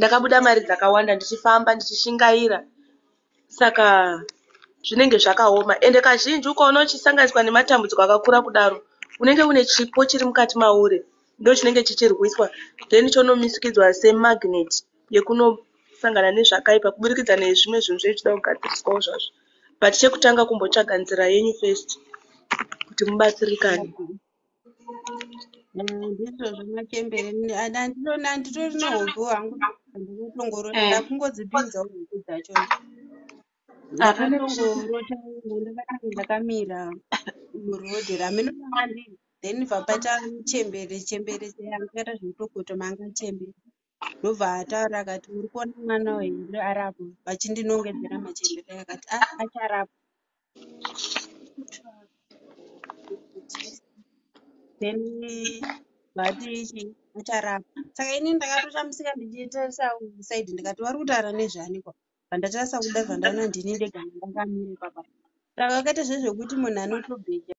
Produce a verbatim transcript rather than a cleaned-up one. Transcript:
ndakabuda mari dzakawanda ndichifamba ndichishingaira, saka zvinenge zvakaoma. Ende kazhinji ukaona uchisanganiswa nematambudziko akakura kudaro, unenge une chipo chiri mukati mauri ndo chinenge chichirwiswa, then chonomisikidzwa semagnet yekunosangana nezvakaipa kuburikidza nezvimwe zvinhu zvichida kugadziriswawo zvazvo. But chekutanga kumbotsvaga nzira yenyu first kuti mubatsirikane. ndizvo zvemachembere handitori nehope hangu ndinotongorota ndakungodzipinzawo huku dzacho ndakatongorota ndakati ndakamira murodhi raminoanga ndiri then bva paita chembere chembere cheyangata zvinotokoto manga chembere ndobva ataura akati uri kuona mwana here arapo vachindinongedzera machembere akati a acharapa then vatichi acharapa saka ini ndakatoshamisika ndichitarisa saidi ndikati vari kutaura nezvanikwa vandatarisa kuda zvandaona ndini ndega ndakamira papa saka akaita zvezvekuti munhu anotobheja